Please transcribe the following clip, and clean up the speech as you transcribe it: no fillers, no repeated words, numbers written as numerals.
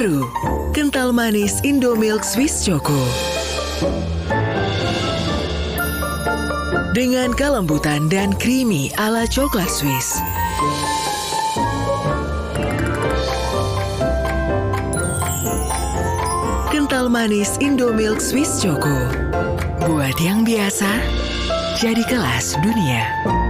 Baru, kental manis Indomilk Swiss Choco. Dengan kelembutan dan creamy ala coklat Swiss. Kental manis Indomilk Swiss Choco. Buat yang biasa, jadi kelas dunia.